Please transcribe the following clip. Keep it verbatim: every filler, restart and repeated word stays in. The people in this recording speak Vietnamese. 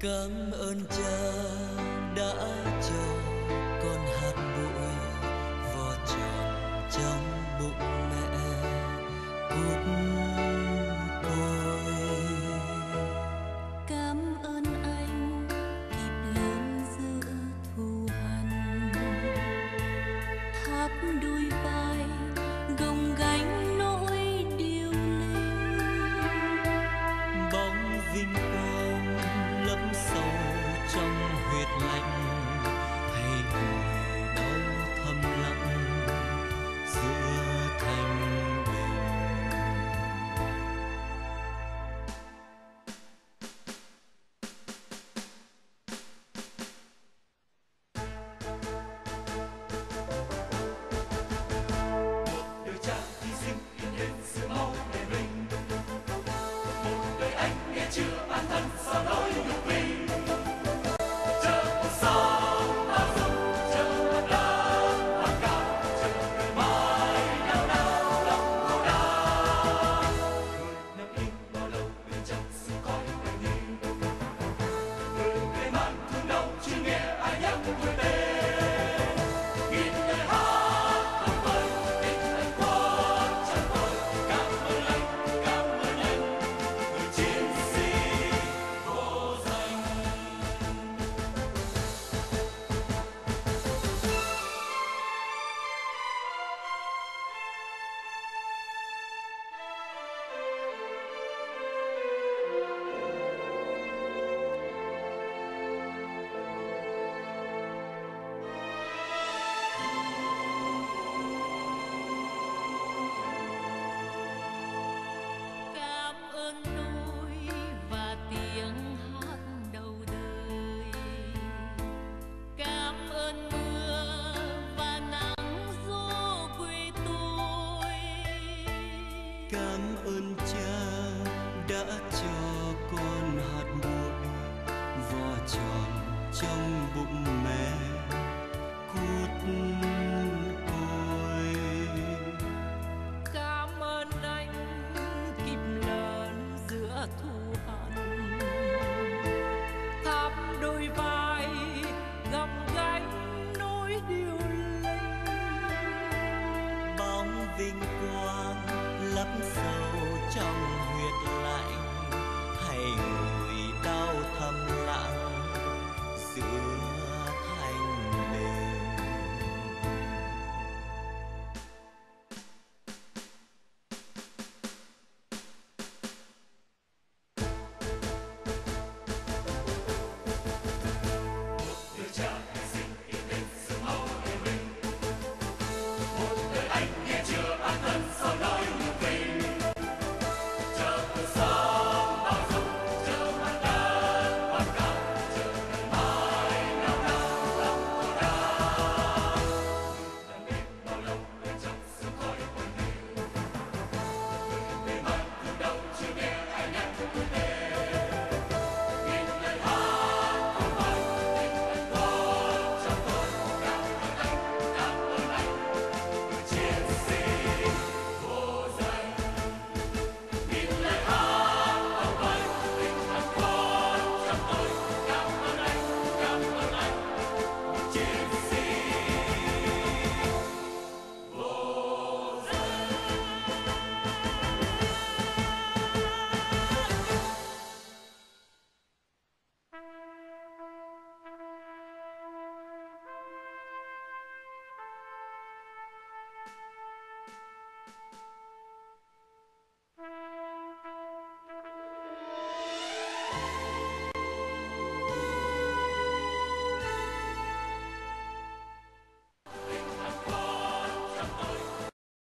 Cảm ơn cha đã cho con hạt bụi vò tròn trong bụng mẹ cút côi. Cảm ơn anh kịp lớn giữa thù hằn, tháp đôi vai gồng gánh nỗi điêu linh. Bóng vinh quang lấp sâu trong huyệt lạnh, hay ngồi đau thầm lặng giữa thanh bình. Đời cha hy sinh in lên sự máu để mình, một đời anh nghe chưa bản thân sao nỗi nhục vì. Chờ cuộc sống bao dung, chờ hạt đá hạt cát, chờ ngày mai nào nào lòng cô đau. Người nằm im bao lâu bên trong sương khói quanh đi, người mê man thương đau chưa nghe ai nhắc tuổi tên. Nghìn lời hát không vơi tình anh quá chẳng vơi. Cảm ơn anh, cảm ơn anh, người chiến sĩ vô danh. Cảm ơn núi và tiếng hát đầu đời. Cảm ơn mưa và nắng gió quê tôi. Cảm ơn cha đã cho con hạt bụi vò tròn trong bụng mẹ cút côi. Cảm ơn anh kịp lớn giữa thù